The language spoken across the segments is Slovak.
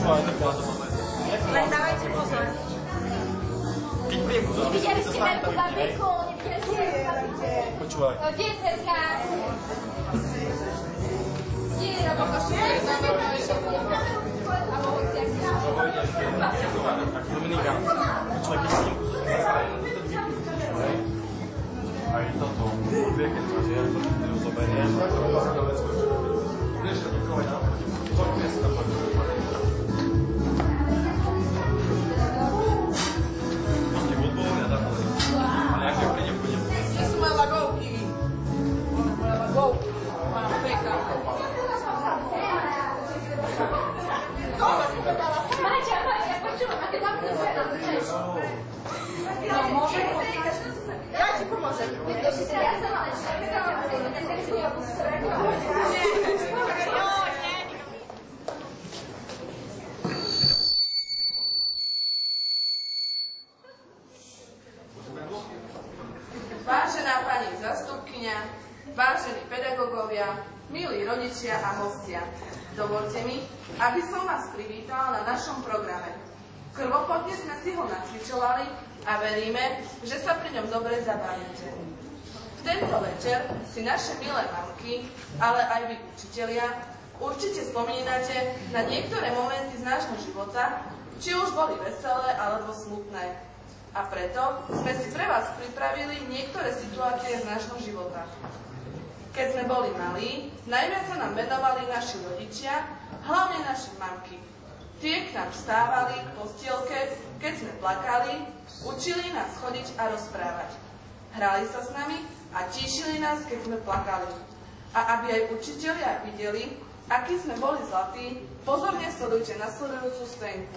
Len dávajte pozor. Keď príjem ku zozby, Videli ste veľkú babiku, nevideli ste veľkú babiku. Počúvaj. Kde je Cezka? Kde je Robokošek? A Bohuciak. Tak Dominika, počúvaj, keď príjem ku zozby, aj toto, vie, keď máš ja, to ty rozoberieš. Vieš, že to je na to miesta, proste odbolovia tak, ale ak ja prídem, budem. Kde sú moje lagovky? Moje lagovky. Mám peka. Maťa, počúvam, aké dobré zvená, chceš? No, môžem? Ja ti pomôžem. Ja som ale šepetala, takže ja Vážená pani zastupkyňa, vážení pedagógovia, milí rodičia a hostia, dovoľte mi, aby som vás privítala na našom programe. Krvopotne sme si ho nacvičovali a veríme, že sa pri ňom dobre zabavíte. V tento večer si naše milé mamky, ale aj vy učitelia, určite spomínate na niektoré momenty z nášho života, či už boli veselé alebo smutné. A preto sme si pre vás pripravili niektoré situácie z nášho života. Keď sme boli malí, najviac sa nám venovali naši rodičia, hlavne naše mamky. Tie k nám vstávali k postielke, keď sme plakali, učili nás chodiť a rozprávať. Hrali sa s nami a tíšili nás, keď sme plakali. A aby aj učitelia videli, akí sme boli zlatí, pozorne sledujte nasledujúcu scénku.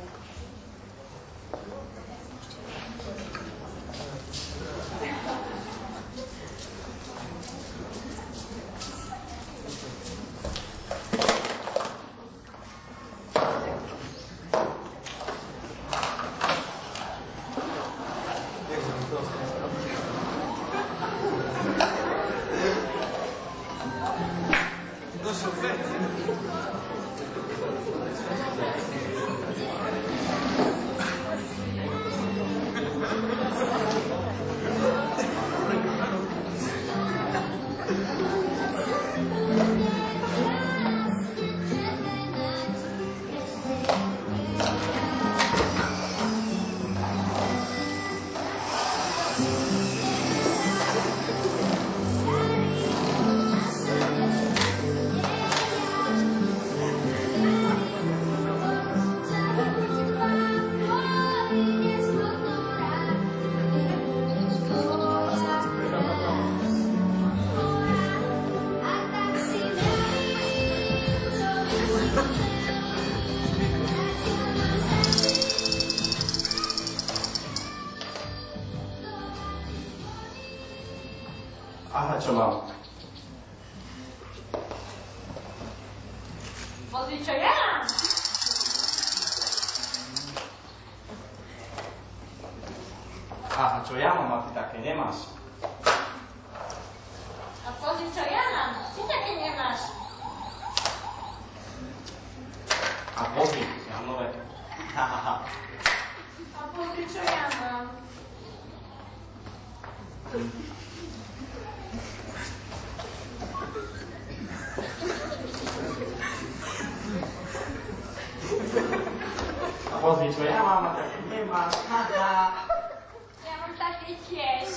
Aha, čo mám? Pozri, čo ja mám. Aha, čo ja mám a ty také nemáš. A pozri, čo ja mám. Ty také nemáš. A pozri, ja mám nové. Hahaha. A pozri, čo ja mám. A pozri, čo ja mám a také nemáš. Haha. Ja mám také tiež.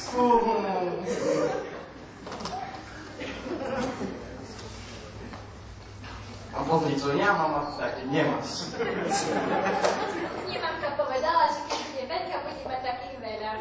A pozri, čo ja mám a také nemáš. Nemamka povedala, že keď bude veľká, bude mať takých veľa.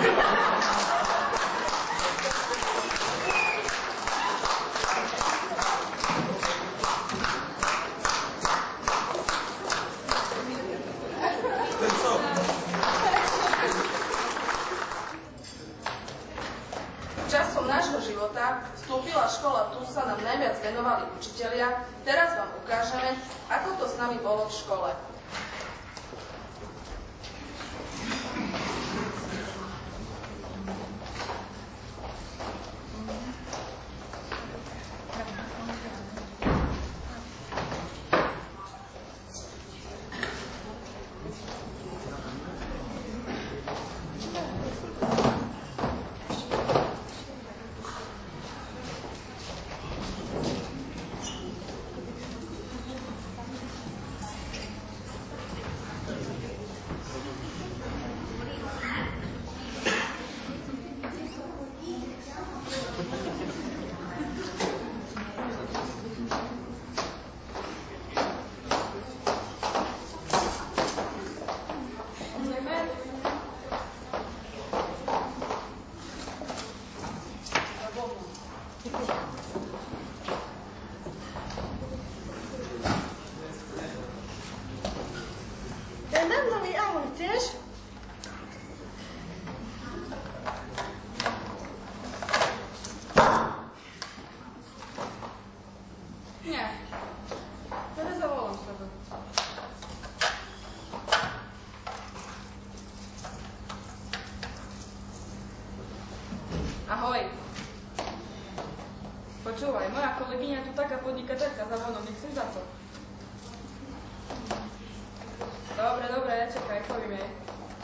Časom nášho života vstúpila škola, tu sa nám najviac venovali učitelia. Teraz vám ukážeme, ako to s nami bolo v škole. počúvaj, moja kolegyňa tu taká podnikateľka za vonom, nechceš za to? Dobre, ja čakaj, poviem jej.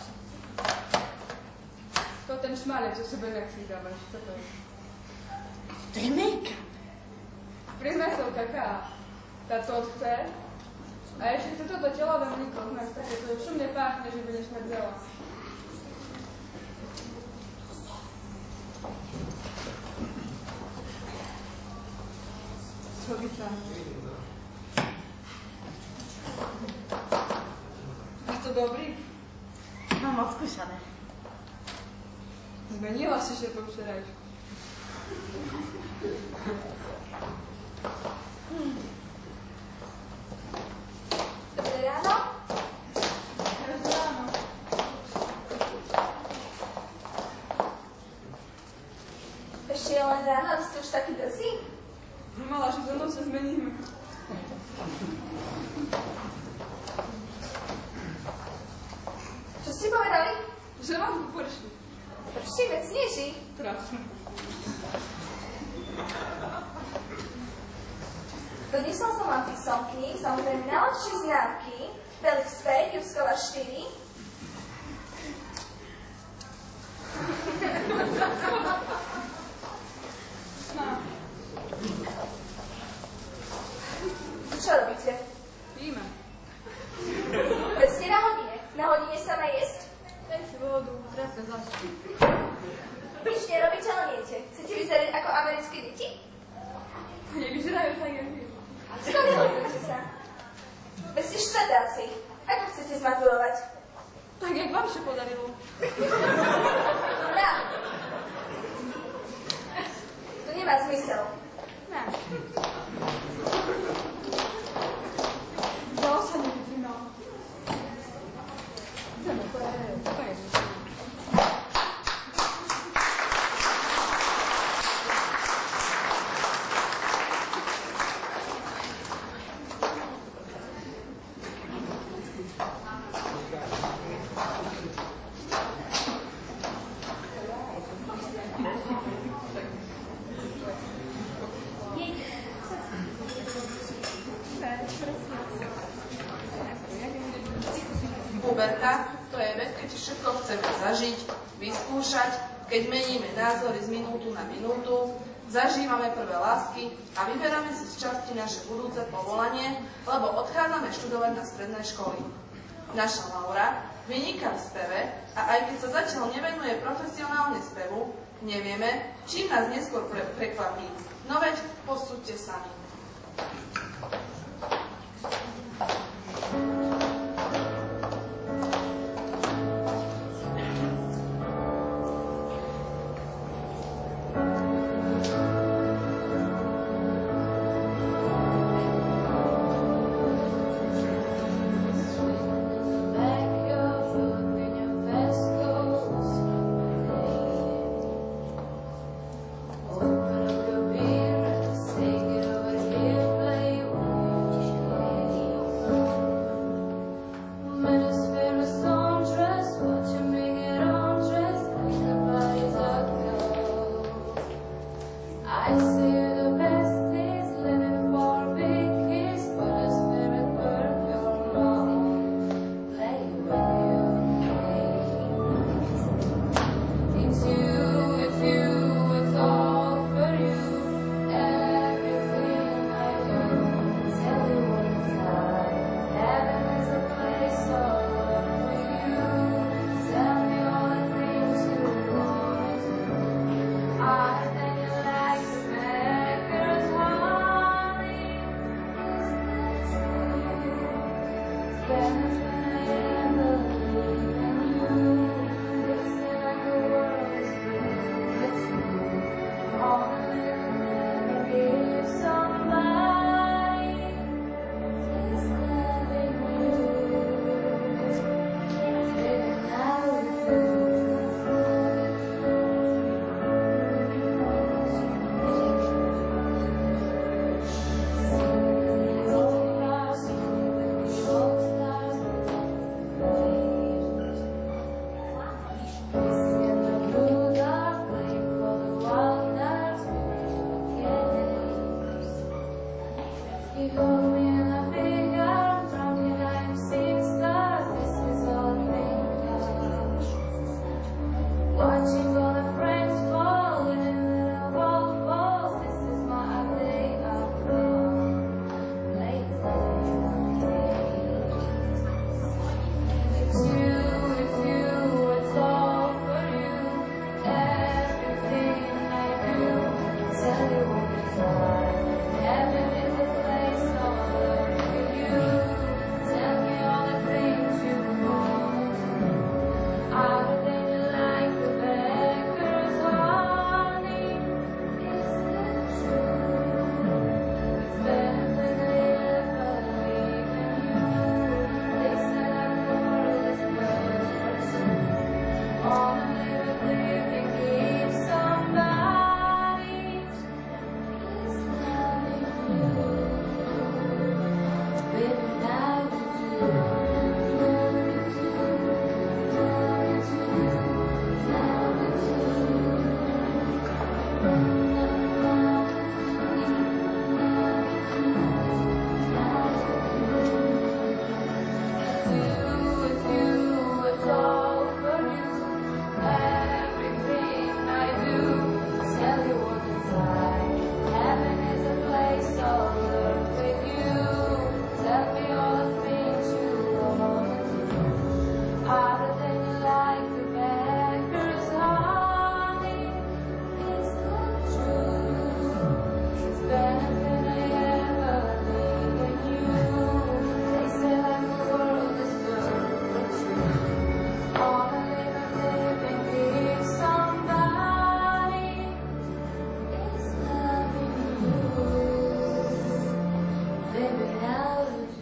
To ten šmalec, čo sebe nechci dávaš, co to je? To je make-up. Priznaj sa taká, táto chce. A ešte chce toto telové mlíko, znaš, také to šumne páchne, že budeš smrdzela. Slovica. Je to dobrý? Mám odskúšané. Zmenila si sa po včerajšku. Dobré ráno. Dobré ráno. Ešte je len ráno, ale ste už taký drzí? Mala, že so mnou sa zmeníme. Čo ste povedali? Že vám tu prší. Prší, veď sneží. Strašne. Doniesol som vám písomky, samozrejme najlepšie známky, Felix Fej, Juskova 4. Čo robíte? Píme. Veď ste na hodine. Na hodine sa má jesť. Daj si vodu, trafne zašli. Nič nerobíte, ale jete. Chcete vyzerať ako americké deti? Nevyžerajú tak, jak vy. Skontrolujte sa. Veď ste štvrtáci. Ako chcete zmaturovať? Tak, jak vám sa podarilo. Dobrá. To nemá zmysel. Ne. Dalo sa nevyzimalo. Ideme, to je. Puberta, to je vek, keď všetko chceme zažiť, vyskúšať, keď meníme názory z minútu na minútu, zažívame prvé lásky a vyberáme si z časti naše budúce povolanie, lebo odchádzame študovať na stredné školy. Naša Laura vyniká v speve a aj keď sa zatiaľ nevenuje profesionálne spevu, nevieme, čím nás neskôr prekvapí. No veď, posúďte sami.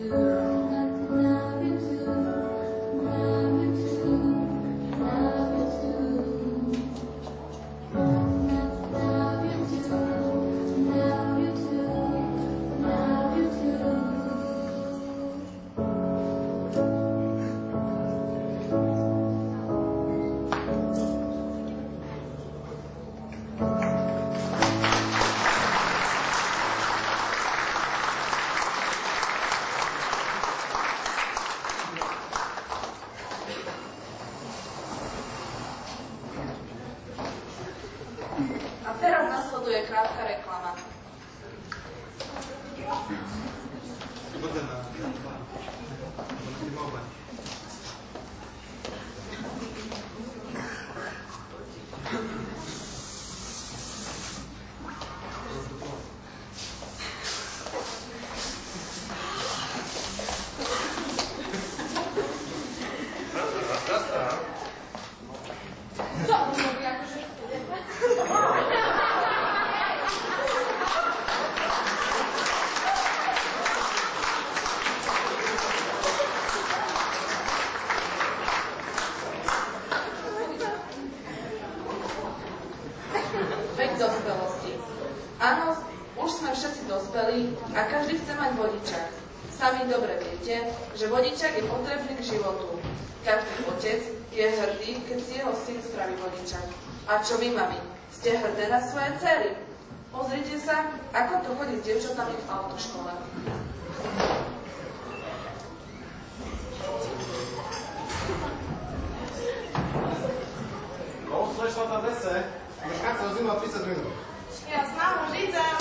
A teraz nasleduje krátka reklama. Co on mówi, jakoś... Vek dospelosti. Áno, už sme všetci dospelí a každý chce mať vodičák. Sami dobre viete, že vodičák je potrebný k životu. Každý otec je hrdý, keď si jeho syn spraví vodičák. A čo vy, mami? Ste hrdé na svoje dcery? Pozrite sa, ako to chodí s dievčatami v autoškole. Slečna na adrese, meškáca rozumela 30 minút. Ja znám, už idem.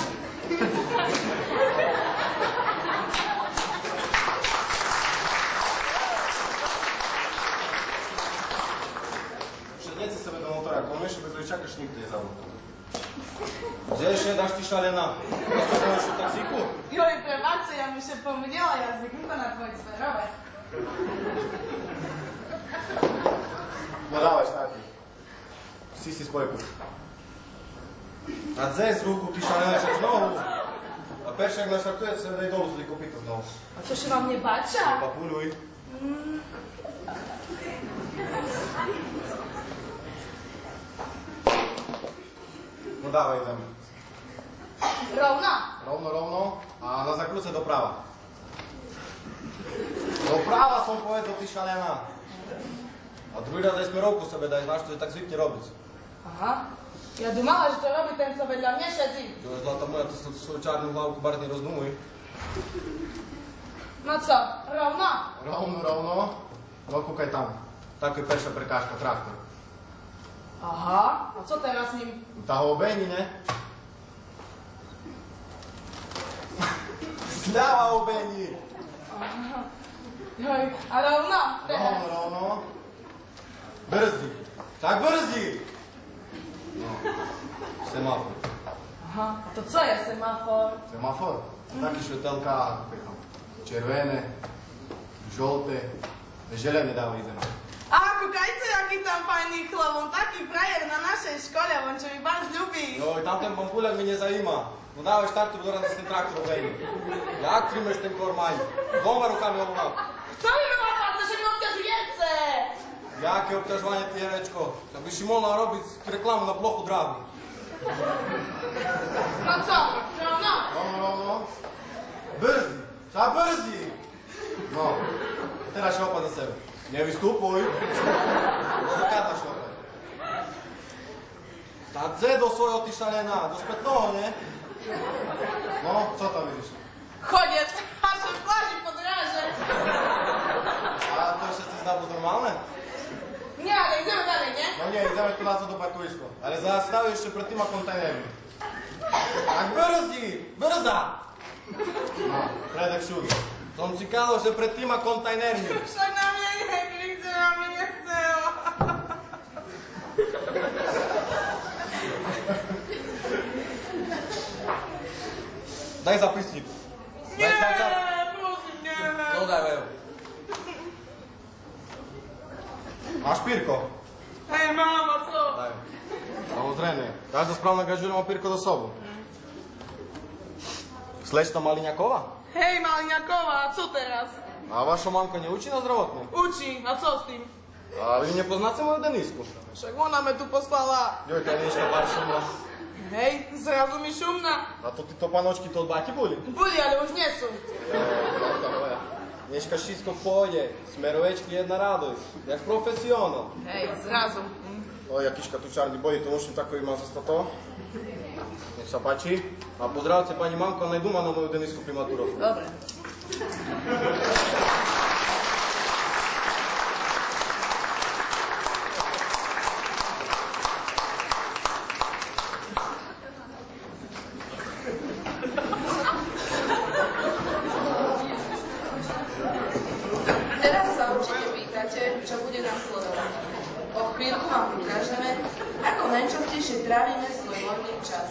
Przednicy sobie do motora komiesz, bez ojczakasz nigdy nie założył. Gdzie jeszcze dasz ty szalena? Zostałeś w taksiku? Joj, prepáčte, ja mi še pomýlila jazyk, to na tvoj smerovec. No dawaj, taki. Sisi spojku. A dze z ruku ty szalenaczek znowu. A pierwszy jak naszartuje, sobie daj dolu, sobie kopito znowu. A co się wam nie bacza? Papuluj. No dawaj ze mną. Rovno? Rovno. A na zakruce do prawa. Do prawa są powiedzą, ty szalena. A drugi raz daj smerovku sobie daj, znaš, to je tak zvykne robić. Aha. Ja dumala, že to robí ten, co vedľa mňa šedí. To je zlata moja, to svoju čarnú hlavku bar ne rozdumuj. No co, rovno? Rovno. No kúkaj tam. Tako je perša prekážka, traktor. Aha. A co teraz s ním? Tá ho obejni, ne? Zľava obejni. Aha. Joj, a rovno? Teraz. Rovno. Brzdi. Tak brzdi. No. Semafor. Aha. A to co je semafor? Semafor? Takie świetelka, czerwone, żółte, zielone dały idziemy. A, kúkajte, aký tam fajný chlap, on taký frajer na našej škole, on čo mi vás ľubí. No i tamten bambulek mnie zaima. No dałeś traktor, do rana z tym traktor obejmie. Jak trimesz ten kormaj? Dwoma rukami obrót. Co mi wymawiacie, że mi obciążujecie? Jakie obciążowanie ty, Jeleczko? Jakbyś mogła robić reklamę na blochu dragu. No co, rovno? No. Brzdi. Trzeba brzdi. No. Teraz się opa za siebie. Nie wystupuj. Do zakata się opa. Ta dze do swojego ty szalena, do spetnego, nie? No, co tam widzisz? Chodiec, a to plaży pod raże. A to jeszcze coś znowu normalne? Nie, ale idziemy dalej, nie? No nie, idziemy tu na co do parkowisko. Ale zastały jeszcze przed tyma kontenerami. Tak brzdi! Brzda! No, Fredek Szuli. Są ciekawe, że przed tyma kontenerami. Wszak na mnie nie klikcie, na mnie nie chciała. Daj zapisnik. Nie, Daj proszę, nie. No daj, wejo. Masz pirko? Hej, mama, co? Daj. Samozrejme. Každá správna gažura má pirko do sobu. Slečna Maliniakova? Hej, Maliňaková, co teraz? A vaša mamka neučí na zdravotnej? Učí, a co s tým? A vy nepoznáte moju Denisku? Však ona me tu poslala. Joj, Deniška, bar šumna. Hej, zrazu mi šumna. A to títo panočky to od báti boli? Boli, ale už nie sú. Dneška všetko v pohode. Smerovečky jedna radosť. Jak profesionál. Hej, zrazu. O, jakiška tu čarný boli, to môžem takový mám zase toto. Nech sa páči. A pozdravte pani mamku, a najdú ma na moju Denisku primatúru. Dobre. Teraz sa určite pýtate, čo bude nasledovať. O chvíľku vám ukážeme, ako najčastejšie trávime svoj voľný čas.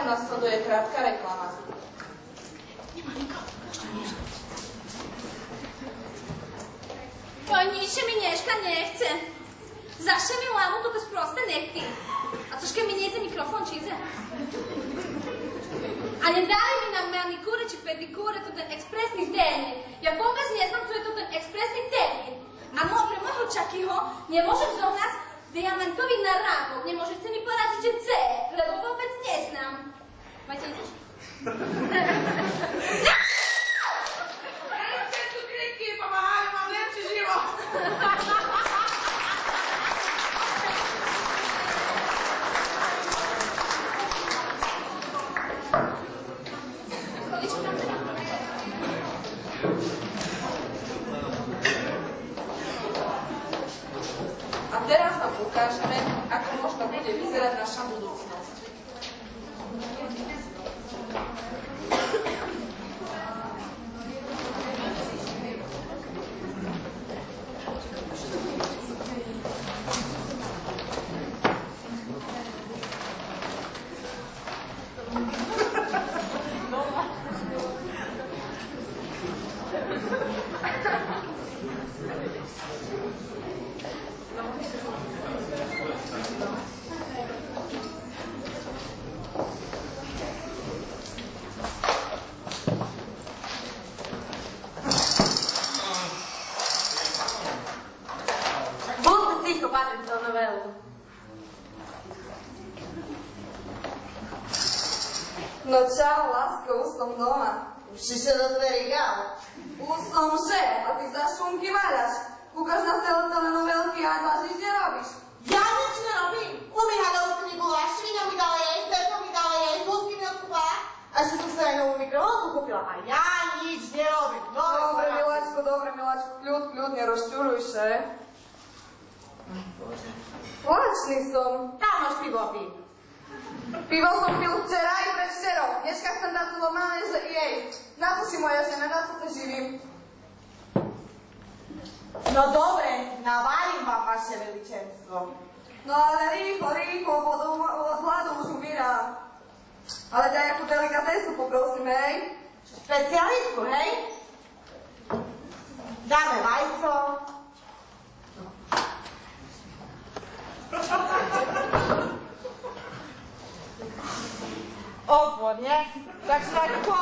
nasleduje krátka reklama. Oj, niče mi Nješka nechce. Zašto mi lamu to sproste nekti? A což ke mi nejde mikrofon čize? A ne dali mi na manikure či pedikure to ten ekspresni termin. Ja vôbec neznam, co je to ten ekspresni termin. A pre môjho Čakyho nemôžem zohnať diamantový narábok. Nemôžete mi poradiť, že C, lebo vôbec neznám. Máte ideš? Všetky kriky pomáhajú vám lepší život. A teraz vám ukážeme, ako možno bude vyzerať naša budúcnosť. No čau, lásko, už som doma. Už si sa do dverí gal. Už som že, a ty za šumky váľaš. Kúkaš na telenovelky a za nič nerobíš. Ja nič nerobím. Umýhaľovci mi bola, švina mi dala jej, Cerko mi dala jej, Zuzky mi odkúpala. A že som sa aj novú mikrovlnku kúpila. A ja nič nerobím. Dobre, miláčku, kľud, nerozčuruj še. Lačný som. Tam máš pivo, pí. Pivo som pil včera i predvčerom. Dneška chcem dať normálne, že jej. Na to si moja žena, na to sa živím. No dobre, navarím vám vaše veličenstvo. No ale rýchlo, od hladu už umírám. Ale nejakú delikatesu poprosím, hej? Špecialitku, hej? Dáme vajco. Odborne, tak sladko.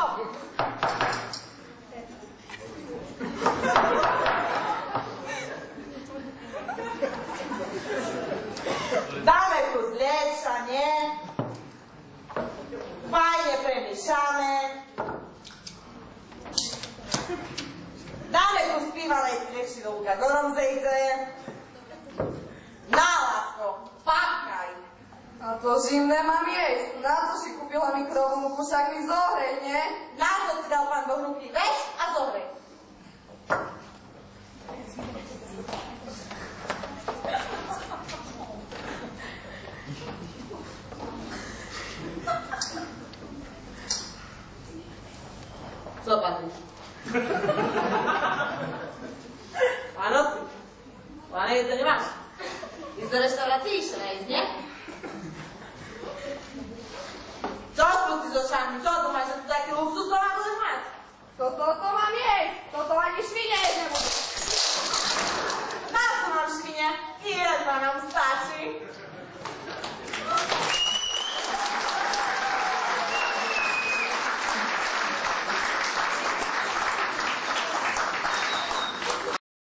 Dáme kus lieča, nie? Fajne premiešame. Dáme kus pivanej sliečky do Luka Goromzejte. Na lásko, papkaj. A to zimné mám jesť. Na to si kúpila mikrovlnku, však mi zohrej, nie? Na to si dal pán Boh ruky, veš a zohrej. Co patríš? Vánoci. Vánoce to nemáš. Ísť do reštaurácie ešte neísť, nie? Co kluci zo šámi? Co tu máš? Taký luxus to má budeš mať? Toto mám jesť. Toto ani švine jesť nebudú.